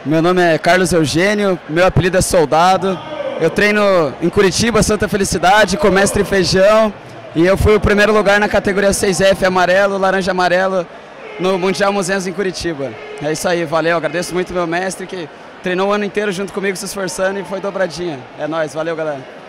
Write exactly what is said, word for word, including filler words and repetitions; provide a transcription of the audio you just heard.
Meu nome é Carlos Eugênio, meu apelido é Soldado. Eu treino em Curitiba, Santa Felicidade, com mestre Feijão. E eu fui o primeiro lugar na categoria seis F amarelo, laranja amarelo, no Mundial Muzenza em Curitiba. É isso aí, valeu, agradeço muito meu mestre que treinou o ano inteiro junto comigo se esforçando e foi dobradinha. É nóis, valeu galera.